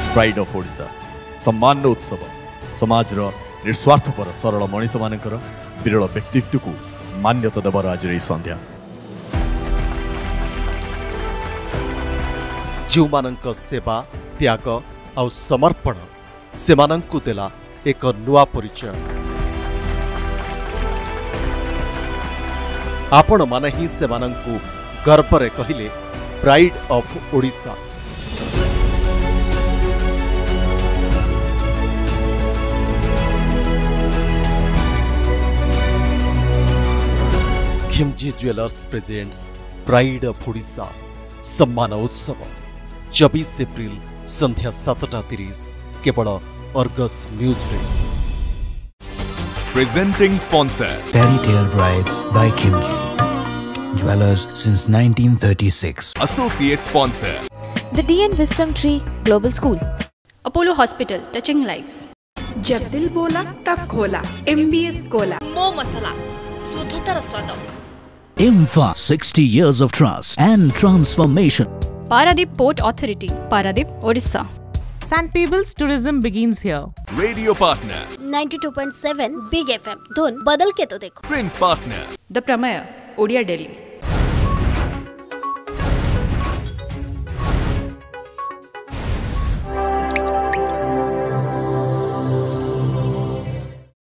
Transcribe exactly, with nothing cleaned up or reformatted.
Pride of Odisha सम्मान उत्सव समाज निस्वार्थपर सरल मनीष मानकर विरल व्यक्तित्व को मान्यता देवर आज संध्या जो मानक सेवा त्याग आ समर्पण से मानंकु देला एक नुआ परिचय। आपण माने ही से मानंकु गर्वरे कहिले pride of Odisha. Khimji jewellers presents pride of Odisha सम्मान उत्सव चौबीस एप्रिल संध्या सातटा तीस केवल अर्गस न्यूज रे। Presenting sponsor Fairy Tale Brides by Kimji Jewelers since nineteen thirty-six. Associate sponsor The D N Wisdom Tree Global School, Apollo Hospital, touching lives. जब दिल बोला तब खोला M B S कोला मो मसाला शुद्धतर स्वाद Imfa sixty years of trust and transformation. Paradip Port Authority, Paradip, Odisha. Saint Peebles Tourism begins here. Radio partner ninety-two point seven Big F M. धुन बदल के तो देखो। Print partner The Pramaya, Odia Delhi.